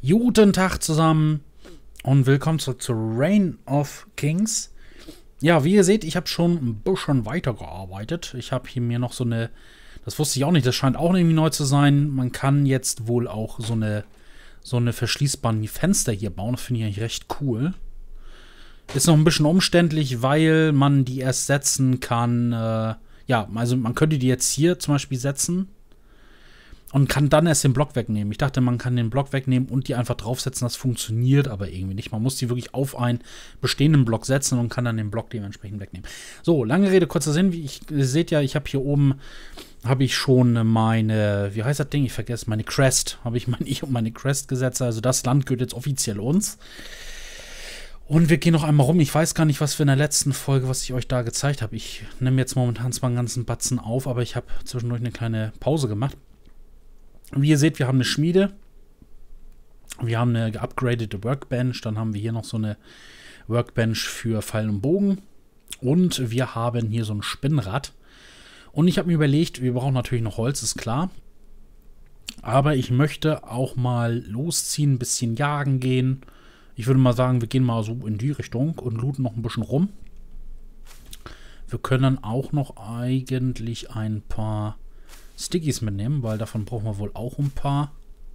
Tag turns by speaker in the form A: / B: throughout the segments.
A: Guten Tag zusammen und willkommen zurück zu Reign of Kings. Ja, wie ihr seht, ich habe schon ein bisschen weitergearbeitet. Ich habe hier mir noch so eine, das wusste ich auch nicht, das scheint auch irgendwie neu zu sein. Man kann jetzt wohl auch so eine verschließbaren Fenster hier bauen. Das finde ich eigentlich recht cool. Ist noch ein bisschen umständlich, weil man die erst setzen kann. Ja, also man könnte die jetzt hier zum Beispiel setzen. Und kann dann erst den Block wegnehmen. Ich dachte, man kann den Block wegnehmen und die einfach draufsetzen. Das funktioniert aber irgendwie nicht. Man muss die wirklich auf einen bestehenden Block setzen und kann dann den Block dementsprechend wegnehmen. So, lange Rede, kurzer Sinn. Wie ihr seht ja, ich habe hier oben schon meine, wie heißt das Ding? Ich vergesse, meine Crest. Habe ich meine Crest gesetzt. Also das Land gehört jetzt offiziell uns. Und wir gehen noch einmal rum. Ich weiß gar nicht, was wir in der letzten Folge, was ich euch da gezeigt habe. Ich nehme jetzt momentan zwar einen ganzen Batzen auf, aber ich habe zwischendurch eine kleine Pause gemacht. Wie ihr seht, wir haben eine Schmiede. Wir haben eine geupgradete Workbench. Dann haben wir hier noch so eine Workbench für Pfeil und Bogen. Und wir haben hier so ein Spinnrad. Und ich habe mir überlegt, wir brauchen natürlich noch Holz, ist klar. Aber ich möchte auch mal losziehen, ein bisschen jagen gehen. Ich würde mal sagen, wir gehen mal so in die Richtung und looten noch ein bisschen rum. Wir können auch noch eigentlich ein paar Stickies mitnehmen, weil davon brauchen wir wohl auch ein paar.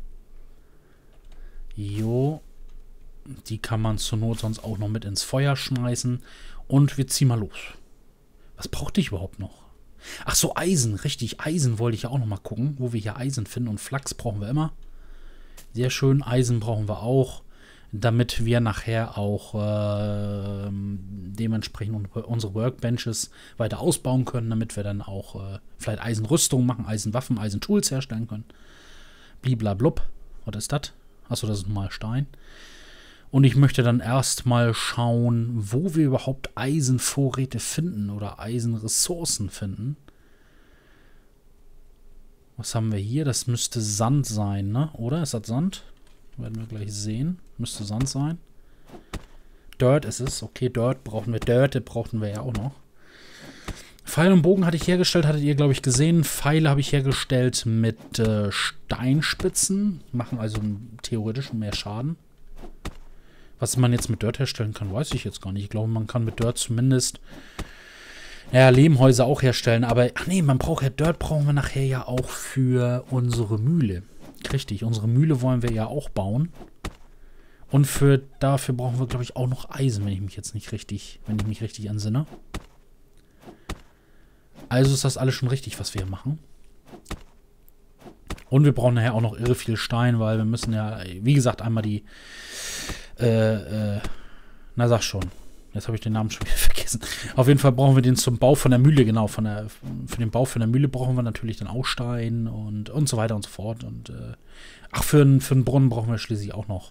A: Jo. Die kann man zur Not sonst auch noch mit ins Feuer schmeißen. Und wir ziehen mal los. Was brauchte ich überhaupt noch? Ach so, Eisen. Richtig, Eisen wollte ich ja auch noch mal gucken, wo wir hier Eisen finden. Und Flachs brauchen wir immer. Sehr schön, Eisen brauchen wir auch, damit wir nachher auch dementsprechend unsere Workbenches weiter ausbauen können, damit wir dann auch vielleicht Eisenrüstung machen, Eisenwaffen, Eisentools herstellen können. Bliblablub. Was ist das? Achso, das ist normal Stein. Und ich möchte dann erstmal schauen, wo wir überhaupt Eisenvorräte finden oder Eisenressourcen finden. Was haben wir hier? Das müsste Sand sein, ne? Oder? Ist das Sand? Werden wir gleich sehen. Müsste Sand sein. Dirt ist es. Okay, Dirt brauchen wir. Dirt brauchen wir ja auch noch. Pfeil und Bogen hatte ich hergestellt. Hattet ihr, glaube ich, gesehen. Pfeile habe ich hergestellt mit Steinspitzen. Machen also theoretisch mehr Schaden. Was man jetzt mit Dirt herstellen kann, weiß ich jetzt gar nicht. Ich glaube, man kann mit Dirt zumindest Lehmhäuser auch herstellen. Aber, ach nee, Dirt brauchen wir nachher ja auch für unsere Mühle. Richtig, unsere Mühle wollen wir ja auch bauen. Und dafür brauchen wir, glaube ich, auch noch Eisen, wenn ich mich richtig entsinne. Also ist das alles schon richtig, was wir hier machen. Und wir brauchen nachher auch noch irre viel Stein, weil wir müssen ja, wie gesagt, einmal die, na sag schon. Jetzt habe ich den Namen schon wieder vergessen. Auf jeden Fall brauchen wir den zum Bau von der Mühle, genau. Für den Bau von der Mühle brauchen wir natürlich dann auch Stein und so weiter und so fort. Und für einen Brunnen brauchen wir schließlich auch noch.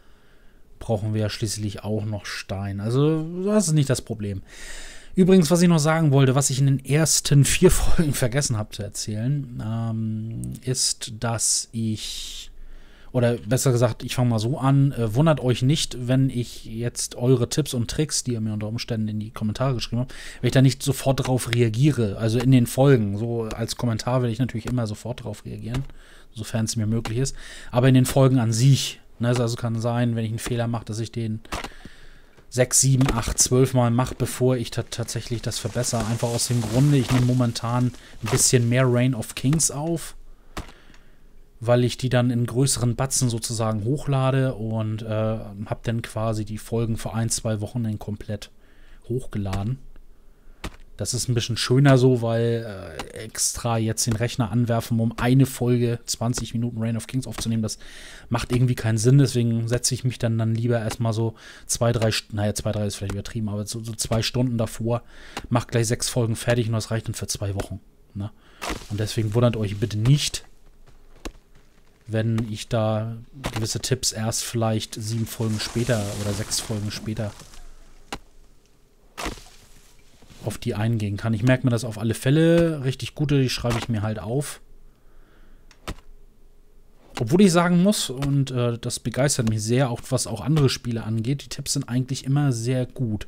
A: Stein. Also das ist nicht das Problem. Übrigens, was ich noch sagen wollte, was ich in den ersten 4 Folgen vergessen habe zu erzählen, ist, dass oder besser gesagt, ich fange mal so an, wundert euch nicht, wenn ich jetzt eure Tipps und Tricks, die ihr mir unter Umständen in die Kommentare geschrieben habt, wenn ich da nicht sofort drauf reagiere, also in den Folgen, so als Kommentar will ich natürlich immer sofort drauf reagieren, sofern es mir möglich ist, aber in den Folgen an sich, ne, also kann sein, wenn ich einen Fehler mache, dass ich den 6, 7, 8, 12 Mal mache, bevor ich tatsächlich das verbessere, einfach aus dem Grunde, ich nehme momentan ein bisschen mehr Reign of Kings auf, weil ich die dann in größeren Batzen sozusagen hochlade und habe dann quasi die Folgen für 1, 2 Wochen dann komplett hochgeladen. Das ist ein bisschen schöner so, weil extra jetzt den Rechner anwerfen, um eine Folge 20 Minuten Reign of Kings aufzunehmen, das macht irgendwie keinen Sinn. Deswegen setze ich mich dann lieber erstmal so 2, 3 Stunden, naja, 2, 3 ist vielleicht übertrieben, aber so 2 Stunden davor, mach gleich 6 Folgen fertig und das reicht dann für 2 Wochen. Ne? Und deswegen wundert euch bitte nicht, wenn ich da gewisse Tipps erst vielleicht 7 Folgen später oder 6 Folgen später auf die eingehen kann. Ich merke mir das auf alle Fälle. Richtig gute, die schreibe ich mir halt auf. Obwohl ich sagen muss, und das begeistert mich sehr, auch was auch andere Spiele angeht, die Tipps sind eigentlich immer sehr gut.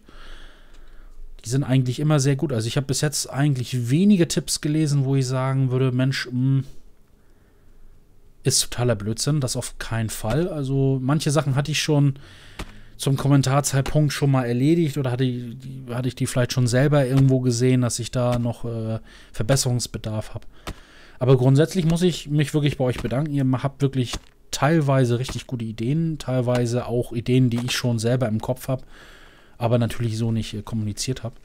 A: Also ich habe bis jetzt eigentlich wenige Tipps gelesen, wo ich sagen würde, Mensch, ist totaler Blödsinn, das auf keinen Fall. Also manche Sachen hatte ich schon zum Kommentarzeitpunkt schon mal erledigt oder hatte ich die vielleicht schon selber irgendwo gesehen, dass ich da noch Verbesserungsbedarf habe. Aber grundsätzlich muss ich mich wirklich bei euch bedanken. Ihr habt wirklich teilweise richtig gute Ideen, teilweise auch Ideen, die ich schon selber im Kopf habe, aber natürlich so nicht kommuniziert habe.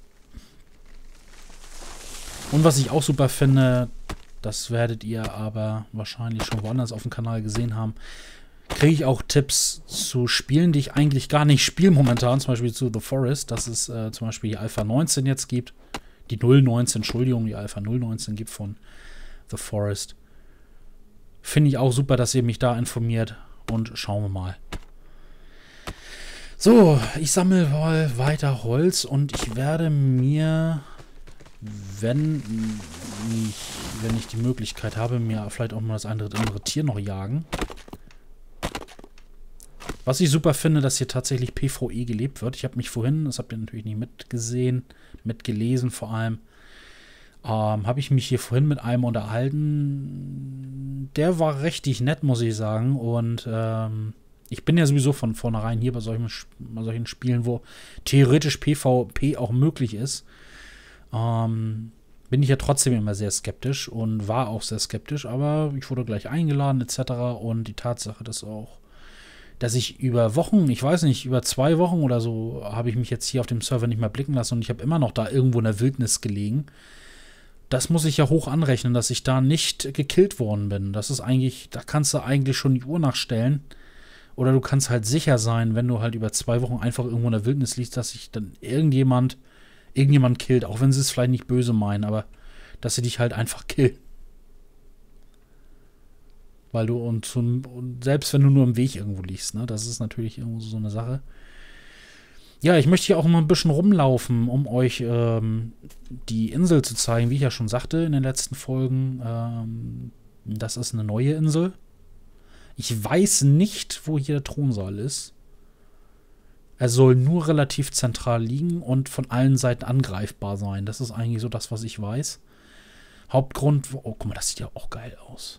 A: Und was ich auch super finde, das werdet ihr aber wahrscheinlich schon woanders auf dem Kanal gesehen haben, kriege ich auch Tipps zu Spielen, die ich eigentlich gar nicht spiele momentan, zum Beispiel zu The Forest, dass es zum Beispiel die Alpha 19 jetzt gibt, die 019, Entschuldigung, die Alpha 019 gibt von The Forest. Finde ich auch super, dass ihr mich da informiert und schauen wir mal. So, ich sammle mal weiter Holz und ich werde mir, wenn ich die Möglichkeit habe, mir vielleicht auch mal das andere Tier noch jagen. Was ich super finde, dass hier tatsächlich PvE gelebt wird. Ich habe mich vorhin, das habt ihr natürlich nicht mitgelesen vor allem, habe ich mich hier vorhin mit einem unterhalten. Der war richtig nett, muss ich sagen. Und ich bin ja sowieso von vornherein hier bei solchen Spielen, wo theoretisch PvP auch möglich ist, bin ich ja trotzdem immer sehr skeptisch und war auch sehr skeptisch. Aber ich wurde gleich eingeladen etc. Und die Tatsache, dass ich über Wochen, ich weiß nicht, über 2 Wochen oder so, habe ich mich jetzt hier auf dem Server nicht mehr blicken lassen und ich habe immer noch da irgendwo in der Wildnis gelegen. Das muss ich ja hoch anrechnen, dass ich da nicht gekillt worden bin. Das ist eigentlich, da kannst du eigentlich schon die Uhr nachstellen. Oder du kannst halt sicher sein, wenn du halt über 2 Wochen einfach irgendwo in der Wildnis liegst, dass sich dann irgendjemand killt, auch wenn sie es vielleicht nicht böse meinen, aber dass sie dich halt einfach killen. Weil du und selbst wenn du nur im Weg irgendwo liegst, ne, das ist natürlich irgendwo so eine Sache. Ja, ich möchte hier auch mal ein bisschen rumlaufen, um euch die Insel zu zeigen, wie ich ja schon sagte in den letzten Folgen. Das ist eine neue Insel. Ich weiß nicht, wo hier der Thronsaal ist. Er soll nur relativ zentral liegen und von allen Seiten angreifbar sein. Das ist eigentlich so das, was ich weiß. Hauptgrund, oh, guck mal, das sieht ja auch geil aus.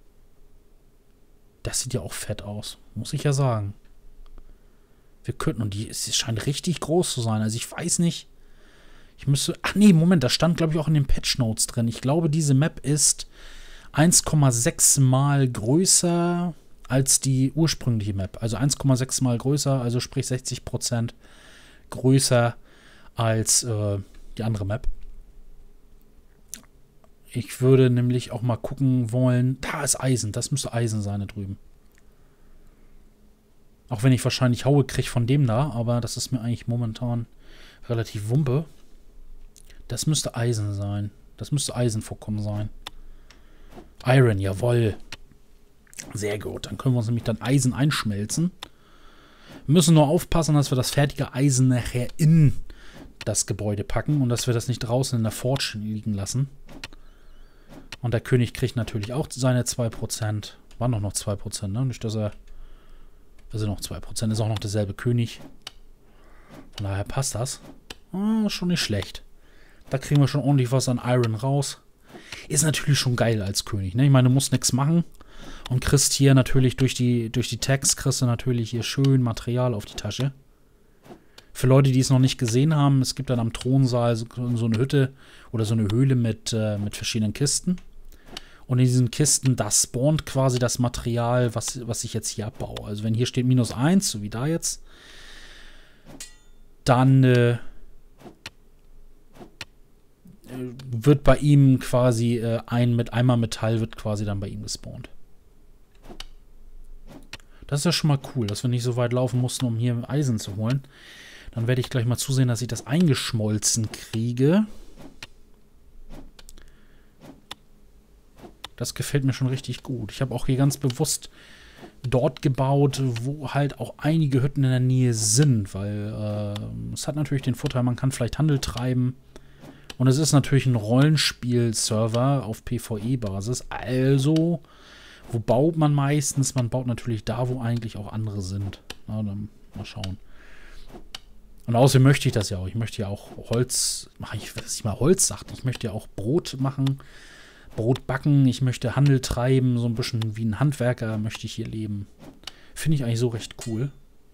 A: Das sieht ja auch fett aus, muss ich ja sagen. Wir könnten, und es scheint richtig groß zu sein. Also ich weiß nicht, ich müsste, ach nee, Moment, das stand glaube ich auch in den Patch Notes drin. Ich glaube, diese Map ist 1,6 mal größer als die ursprüngliche Map. Also 1,6 mal größer, also sprich 60% größer als die andere Map. Ich würde nämlich auch mal gucken wollen. Da ist Eisen. Das müsste Eisen sein da drüben. Auch wenn ich wahrscheinlich Haue kriege von dem da. Aber das ist mir eigentlich momentan relativ wumpe. Das müsste Eisen sein. Das müsste Eisenvorkommen sein. Iron, jawohl. Sehr gut. Dann können wir uns nämlich dann Eisen einschmelzen. Wir müssen nur aufpassen, dass wir das fertige Eisen nachher in das Gebäude packen. Und dass wir das nicht draußen in der Forge liegen lassen. Und der König kriegt natürlich auch seine 2%. Waren doch noch 2%, ne? Nicht, dass er... Also noch 2%. Ist auch noch derselbe König. Von daher passt das. Schon nicht schlecht. Da kriegen wir schon ordentlich was an Iron raus. Ist natürlich schon geil als König, ne? Ich meine, du musst nichts machen. Und kriegst hier natürlich durch die Tags kriegst du natürlich hier schön Material auf die Tasche. Für Leute, die es noch nicht gesehen haben, es gibt dann am Thronsaal so eine Hütte oder so eine Höhle mit verschiedenen Kisten. Und in diesen Kisten, da spawnt quasi das Material, was ich jetzt hier abbaue. Also wenn hier steht -1, so wie da jetzt, dann wird bei ihm quasi einmal Metall wird quasi dann bei ihm gespawnt. Das ist ja schon mal cool, dass wir nicht so weit laufen mussten, um hier Eisen zu holen. Dann werde ich gleich mal zusehen, dass ich das eingeschmolzen kriege. Das gefällt mir schon richtig gut. Ich habe auch hier ganz bewusst dort gebaut, wo halt auch einige Hütten in der Nähe sind, weil es hat natürlich den Vorteil, man kann vielleicht Handel treiben. Und es ist natürlich ein Rollenspiel-Server auf PvE-Basis. Also, wo baut man meistens? Man baut natürlich da, wo eigentlich auch andere sind. Na, dann mal schauen. Und außerdem möchte ich das ja auch. Ich möchte ja auch Holz, dass ich mal Holz sagte. Ich möchte ja auch Brot machen. Brot backen, ich möchte Handel treiben, so ein bisschen wie ein Handwerker möchte ich hier leben. Finde ich eigentlich so recht cool.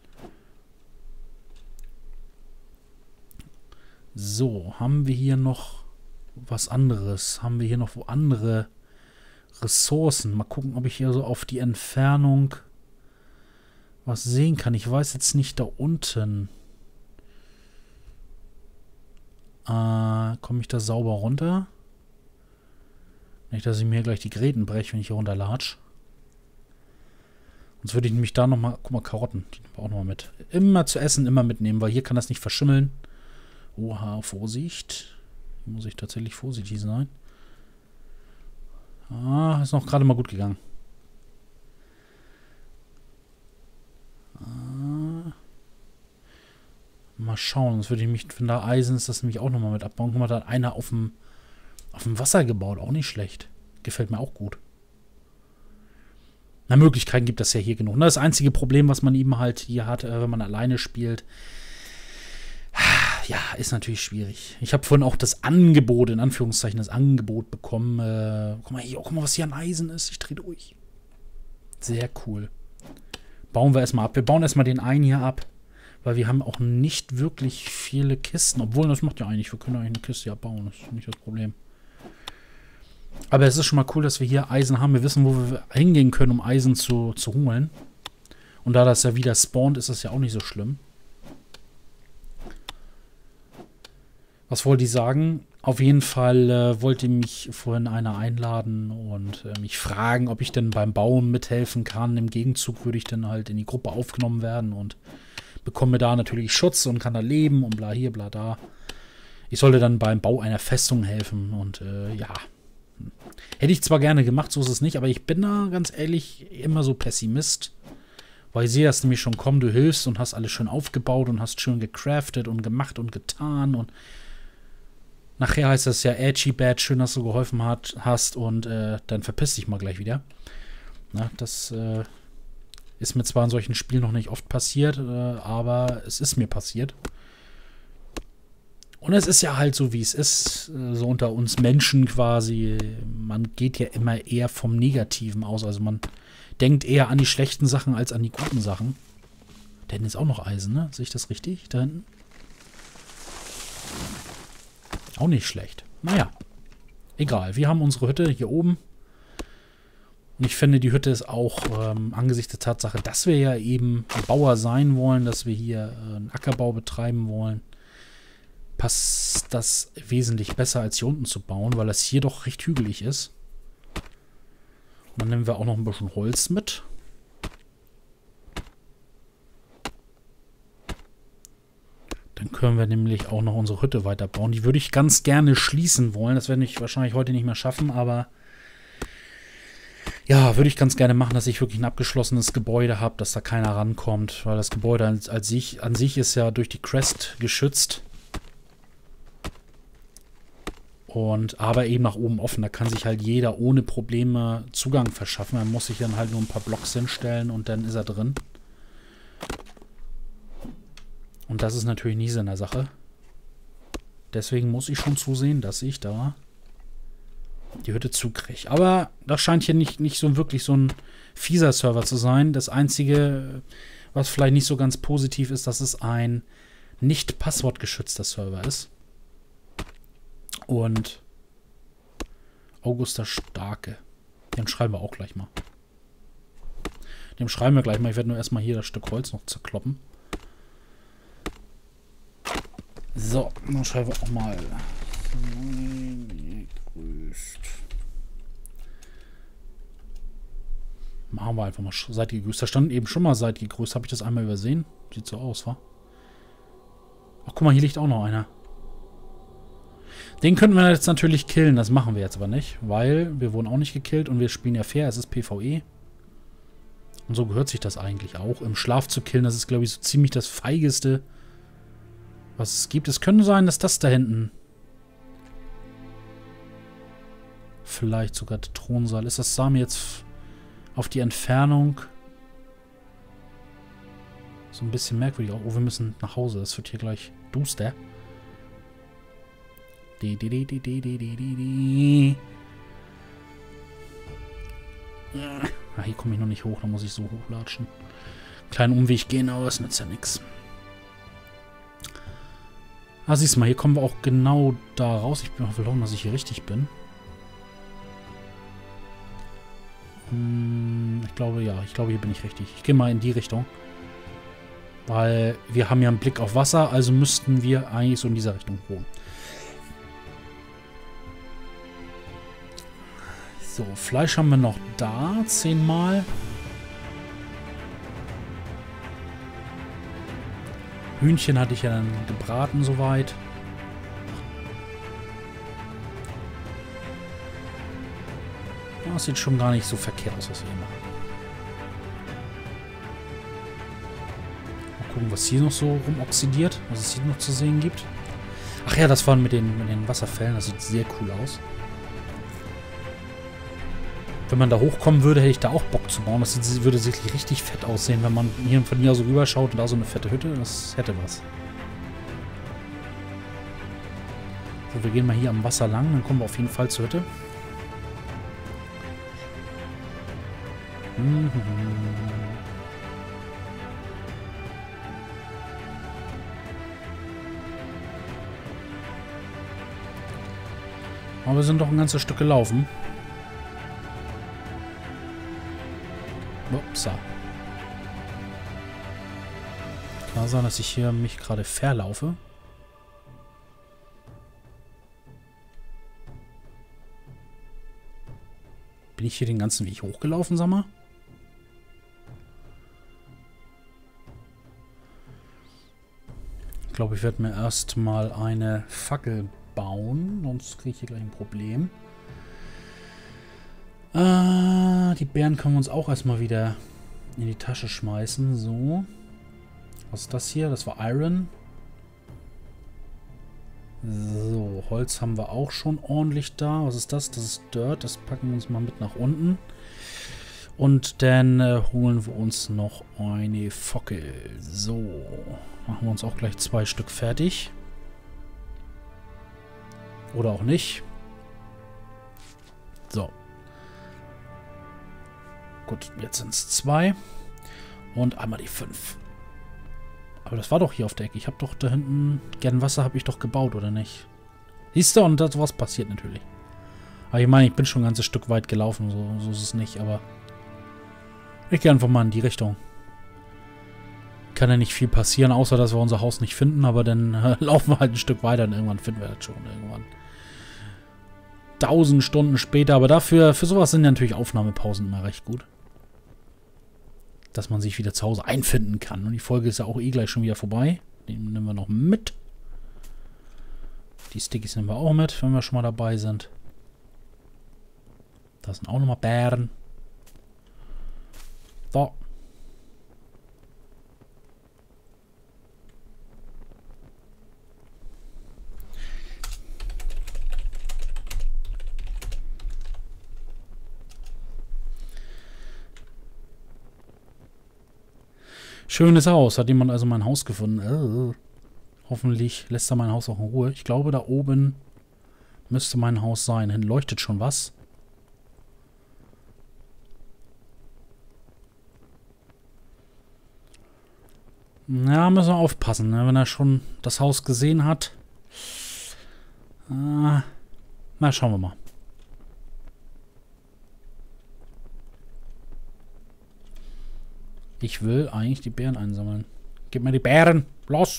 A: So, haben wir hier noch was anderes? Haben wir hier noch wo andere Ressourcen? Mal gucken, ob ich hier so auf die Entfernung was sehen kann. Ich weiß jetzt nicht da unten. Komme ich da sauber runter? Nicht, dass ich mir gleich die Gräten breche, wenn ich hier runterlatsch. Sonst würde ich nämlich da nochmal... Guck mal, Karotten. Die nehmen wir auch nochmal mit. Immer zu essen, immer mitnehmen, weil hier kann das nicht verschimmeln. Oha, Vorsicht. Hier muss ich tatsächlich vorsichtig sein. Ist noch gerade mal gut gegangen. Mal schauen, sonst würde ich mich, wenn da Eisen ist, das nämlich auch nochmal mit abbauen. Guck mal, da hat einer auf dem Wasser gebaut, auch nicht schlecht. Gefällt mir auch gut. Na, Möglichkeiten gibt es ja hier genug. Das einzige Problem, was man eben halt hier hat, wenn man alleine spielt, ja, ist natürlich schwierig. Ich habe vorhin auch das Angebot, in Anführungszeichen, das Angebot bekommen. Guck mal hier, guck mal, was hier an Eisen ist. Ich drehe durch. Sehr cool. Bauen wir erstmal ab. Wir bauen erstmal den einen hier ab. Weil wir haben auch nicht wirklich viele Kisten. Obwohl, das macht ja eigentlich. Wir können eigentlich eine Kiste ja bauen. Das ist nicht das Problem. Aber es ist schon mal cool, dass wir hier Eisen haben. Wir wissen, wo wir hingehen können, um Eisen zu holen. Und da das ja wieder spawnt, ist das ja auch nicht so schlimm. Was wollte ich sagen? Auf jeden Fall wollte mich vorhin einer einladen und mich fragen, ob ich denn beim Bauen mithelfen kann. Im Gegenzug würde ich dann halt in die Gruppe aufgenommen werden und bekomme da natürlich Schutz und kann da leben und bla hier, bla da. Ich sollte dann beim Bau einer Festung helfen und ja. Hätte ich zwar gerne gemacht, so ist es nicht, aber ich bin da ganz ehrlich immer so Pessimist. Weil ich sehe das nämlich schon kommen, du hilfst und hast alles schön aufgebaut und hast schön gecraftet und gemacht und getan und nachher heißt das ja edgy bad, schön, dass du geholfen hast und dann verpiss dich mal gleich wieder. Na, das ist mir zwar in solchen Spielen noch nicht oft passiert, aber es ist mir passiert. Und es ist ja halt so, wie es ist, so unter uns Menschen quasi. Man geht ja immer eher vom Negativen aus. Also man denkt eher an die schlechten Sachen als an die guten Sachen. Da hinten ist auch noch Eisen, ne? Sehe ich das richtig? Da hinten? Auch nicht schlecht. Naja. Egal. Wir haben unsere Hütte hier oben. Und ich finde, die Hütte ist auch angesichts der Tatsache, dass wir ja eben Bauer sein wollen, dass wir hier einen Ackerbau betreiben wollen, passt das wesentlich besser als hier unten zu bauen, weil das hier doch recht hügelig ist. Und dann nehmen wir auch noch ein bisschen Holz mit. Dann können wir nämlich auch noch unsere Hütte weiterbauen. Die würde ich ganz gerne schließen wollen. Das werde ich wahrscheinlich heute nicht mehr schaffen, aber ja, würde ich ganz gerne machen, dass ich wirklich ein abgeschlossenes Gebäude habe, dass da keiner rankommt, weil das Gebäude an sich ist ja durch die Crest geschützt. Aber eben nach oben offen, da kann sich halt jeder ohne Probleme Zugang verschaffen. Man muss sich dann halt nur ein paar Blocks hinstellen und dann ist er drin. Und das ist natürlich nie Sinn der Sache. Deswegen muss ich schon zusehen, dass ich da die Hütte zukriege. Aber das scheint hier nicht so wirklich so ein fieser Server zu sein. Das Einzige, was vielleicht nicht so ganz positiv ist, dass es ein nicht passwortgeschützter Server ist. Und Augusta Starke. Den schreiben wir auch gleich mal. Dem schreiben wir gleich mal. Ich werde nur erstmal hier das Stück Holz noch zerkloppen. So, dann schreiben wir auch mal. Gegrüßt. Machen wir einfach mal seid gegrüßt. Da stand eben schon mal seid gegrüßt. Habe ich das einmal übersehen? Sieht so aus, wa? Ach, guck mal, hier liegt auch noch einer. Den könnten wir jetzt natürlich killen. Das machen wir jetzt aber nicht, weil wir wurden auch nicht gekillt und wir spielen ja fair. Es ist PvE. Und so gehört sich das eigentlich auch. Im Schlaf zu killen, das ist, glaube ich, so ziemlich das Feigeste, was es gibt. Es könnte sein, dass das da hinten vielleicht sogar der Thronsaal ist. Das sah mir jetzt auf die Entfernung so ein bisschen merkwürdig aus. Oh, wir müssen nach Hause. Das wird hier gleich duster. Ah, hier komme ich noch nicht hoch, da muss ich so hochlatschen. Kleinen Umweg gehen, aber das nützt ja nichts. Ah, siehst du mal, hier kommen wir auch genau da raus. Ich bin auch verloren, dass ich hier richtig bin. Ich glaube, ja. Ich glaube, hier bin ich richtig. Ich gehe mal in die Richtung. Weil wir haben ja einen Blick auf Wasser, also müssten wir eigentlich so in dieser Richtung holen. So, Fleisch haben wir noch da. 10 Mal. Hühnchen hatte ich ja dann gebraten soweit. Das sieht schon gar nicht so verkehrt aus, was wir hier machen. Mal gucken, was hier noch so rumoxidiert, was es hier noch zu sehen gibt. Ach ja, das waren mit den Wasserfällen, das sieht sehr cool aus. Wenn man da hochkommen würde, hätte ich da auch Bock zu bauen. Das würde sicherlich richtig fett aussehen, wenn man hier von hier so rüberschaut und da so eine fette Hütte. Das hätte was. So, wir gehen mal hier am Wasser lang, dann kommen wir auf jeden Fall zur Hütte. Aber wir sind doch ein ganzes Stück gelaufen. Upsa. Kann sein, dass ich hier mich gerade verlaufe. Bin ich hier den ganzen Weg hochgelaufen, sag mal? Ich glaube, ich werde mir erstmal eine Fackel bauen, sonst kriege ich hier gleich ein Problem. Die Beeren können wir uns auch erstmal wieder in die Tasche schmeißen. So. Was ist das hier? Das war Iron. So, Holz haben wir auch schon ordentlich da. Was ist das? Das ist Dirt. Das packen wir uns mal mit nach unten. Und dann holen wir uns noch eine Fackel. So. Machen wir uns auch gleich 2 Stück fertig. Oder auch nicht. So. Gut, jetzt sind es 2. Und einmal die 5. Aber das war doch hier auf der Ecke. Ich habe doch da hinten... Gern Wasser habe ich doch gebaut, oder nicht? Siehst du? Und das was passiert natürlich. Aber ich meine, ich bin schon ein ganzes Stück weit gelaufen. So ist es nicht, aber... Ich gehe einfach mal in die Richtung. Kann ja nicht viel passieren, außer dass wir unser Haus nicht finden. Aber dann laufen wir halt ein Stück weiter und irgendwann finden wir das schon. Irgendwann. 1000 Stunden später. Aber dafür, für sowas sind ja natürlich Aufnahmepausen immer recht gut. Dass man sich wieder zu Hause einfinden kann. Und die Folge ist ja auch eh gleich schon wieder vorbei. Den nehmen wir noch mit. Die Stickies nehmen wir auch mit, wenn wir schon mal dabei sind. Da sind auch nochmal Bären. So. Schönes Haus. Hat jemand also mein Haus gefunden? Hoffentlich lässt er mein Haus auch in Ruhe. Ich glaube, da oben müsste mein Haus sein. Hin leuchtet schon was. Ja, müssen wir aufpassen, ne? Wenn er schon das Haus gesehen hat. Na, schauen wir mal. Ich will eigentlich die Beeren einsammeln. Gib mir die Beeren. Los!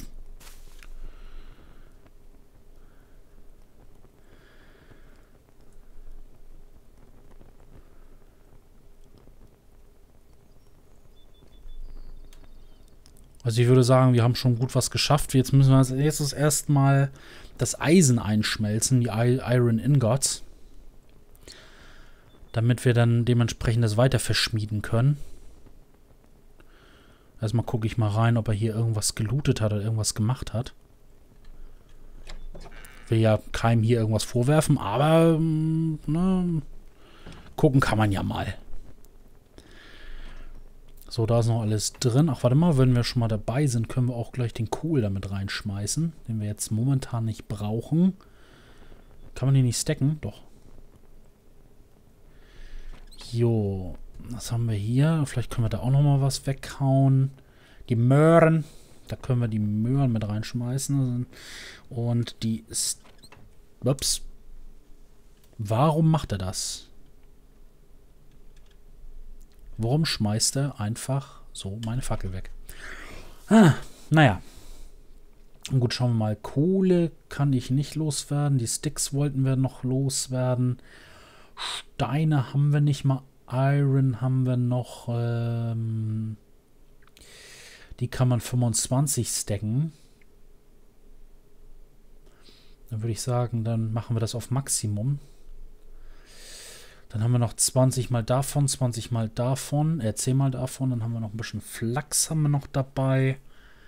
A: Also ich würde sagen, wir haben schon gut was geschafft. Jetzt müssen wir als erstes erstmal das Eisen einschmelzen, die Iron Ingots. Damit wir dann dementsprechend das weiter verschmieden können. Erstmal gucke ich mal rein, ob er hier irgendwas gelootet hat oder irgendwas gemacht hat. Ich will ja keinem hier irgendwas vorwerfen, aber ne, gucken kann man ja mal. So, da ist noch alles drin. Ach, warte mal, wenn wir schon mal dabei sind, können wir auch gleich den Kohl damit reinschmeißen, den wir jetzt momentan nicht brauchen. Kann man den nicht stacken? Doch. Jo. Was haben wir hier? Vielleicht können wir da auch noch mal was weghauen. Die Möhren. Da können wir die Möhren mit reinschmeißen. Und die... Ups. Warum macht er das? Warum schmeißt er einfach so meine Fackel weg? Naja. Gut, schauen wir mal. Kohle kann ich nicht loswerden. Die Sticks wollten wir noch loswerden. Steine haben wir nicht mal. Iron haben wir noch. Die kann man 25 stacken. Dann würde ich sagen, dann machen wir das auf Maximum. Dann haben wir noch 20 mal davon, 20 mal davon, 10 mal davon. Dann haben wir noch ein bisschen Flachs haben wir noch dabei.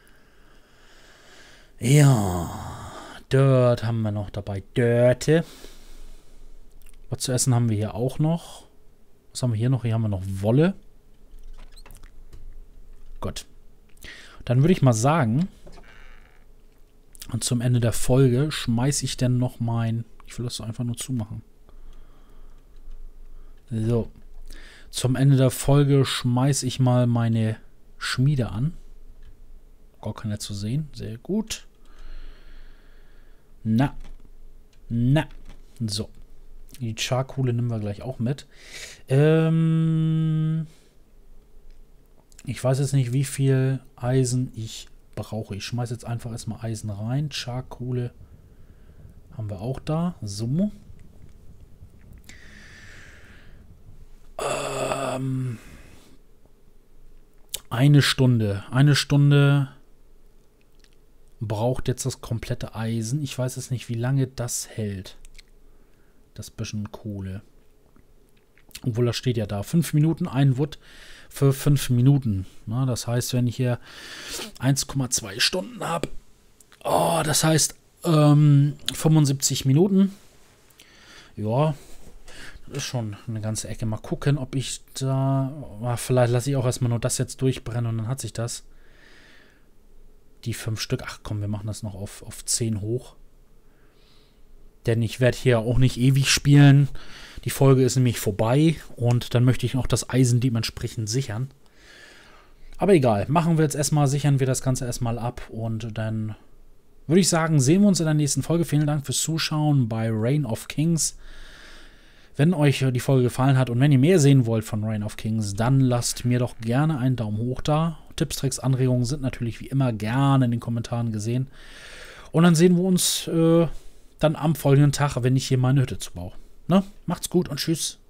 A: Ja, Dirt haben wir noch dabei. Dörte. Was zu essen haben wir hier auch noch. Was haben wir hier noch? Hier haben wir noch Wolle. Gut. Dann würde ich mal sagen, und zum Ende der Folge schmeiße ich dann noch mein... Ich will das einfach nur zumachen. So. Zum Ende der Folge schmeiße ich mal meine Schmiede an. Gar keiner zu sehen. Sehr gut. Na. So. Die Charkohle nehmen wir gleich auch mit. Ich weiß jetzt nicht, wie viel Eisen ich brauche. Ich schmeiße jetzt einfach erstmal Eisen rein. Charkohle haben wir auch da. So. Eine Stunde. Eine Stunde braucht jetzt das komplette Eisen. Ich weiß jetzt nicht, wie lange das hält. Das bisschen Kohle. Obwohl, das steht ja da. 5 Minuten, ein Wood für 5 Minuten. Na, das heißt, wenn ich hier 1,2 Stunden habe, das heißt 75 Minuten. Ja, das ist schon eine ganze Ecke. Mal gucken, ob ich da... vielleicht lasse ich auch erstmal nur das jetzt durchbrennen und dann hat sich das. Die 5 Stück. Ach komm, wir machen das noch auf 10 hoch. Denn ich werde hier auch nicht ewig spielen. Die Folge ist nämlich vorbei. Und dann möchte ich noch das Eisen dementsprechend sichern. Aber egal. Machen wir jetzt erstmal, sichern wir das Ganze erstmal ab. Und dann würde ich sagen, sehen wir uns in der nächsten Folge. Vielen Dank fürs Zuschauen bei Reign of Kings. Wenn euch die Folge gefallen hat und wenn ihr mehr sehen wollt von Reign of Kings, dann lasst mir doch gerne einen Daumen hoch da. Tipps, Tricks, Anregungen sind natürlich wie immer gerne in den Kommentaren gesehen. Und dann sehen wir uns dann am folgenden Tag, wenn ich hier meine Hütte zubaue. Ne? Macht's gut und tschüss.